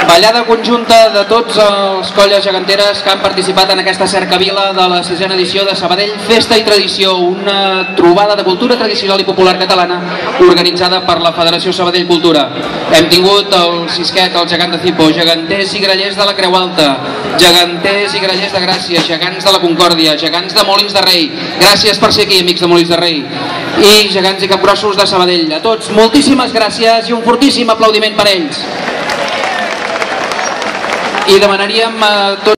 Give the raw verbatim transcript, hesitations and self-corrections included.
Ballada conjunta de tots els colles geganteres que han participat en aquesta cercavila de la sisena edició de Sabadell Festa i Tradició, una trobada de cultura tradicional i popular catalana organitzada per la Federació Sabadell Cultura. Hem tingut el Sisquet, el gegant de Cipo, geganters i grallers de la Creu Alta, geganters i grallers de Gràcia, gegants de la Concòrdia, gegants de Molins de Rei. Gràcies per ser aquí, amics de Molins de Rei. I gegants i capgrossos de Sabadell. A tots, moltíssimes gràcies i un fortíssim aplaudiment per ells. I demanaríem a tots